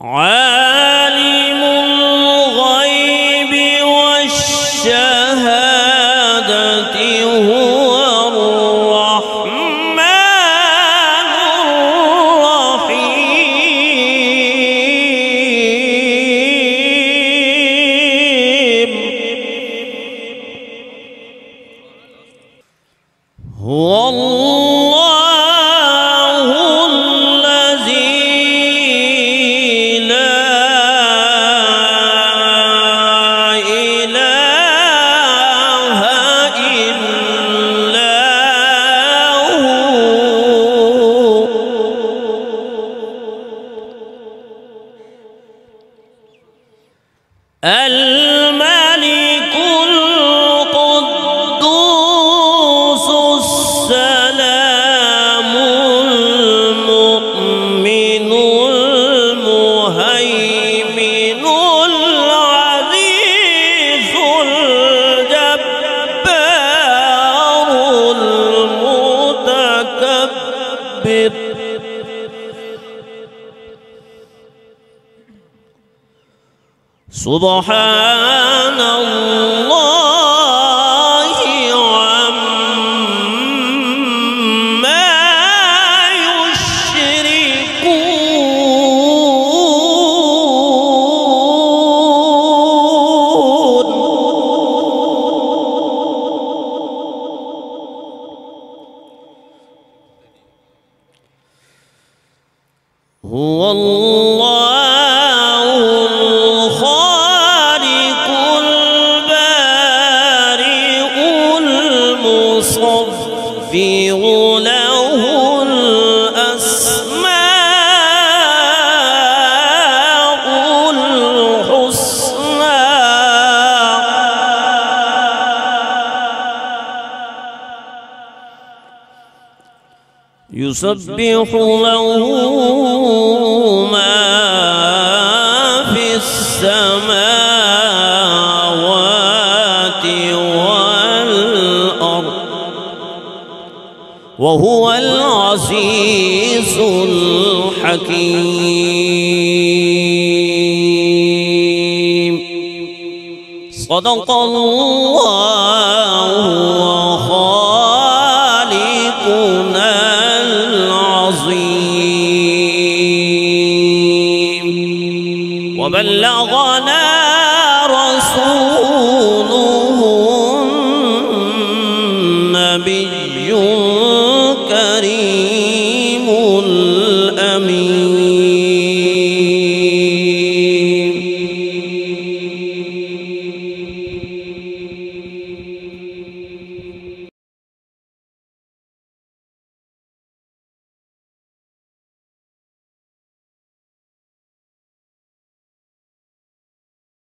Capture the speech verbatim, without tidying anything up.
عالم الغيب والشهادة هو الرحمن الرحيم. هو الله الذي لا إله إلا هو الملك القدوس السلام المؤمن المهيمن العزيز الجبار المتكبر. سبحان الله عما يشركون. هو الله الخالق البارئ المصور له الأسماء الحسنى. يسبح له ما في السماوات والأرض وهو العزيز الحكيم. صدق الله وخالقنا العظيم، وبلغنا رسوله النبي الكريم الأمين.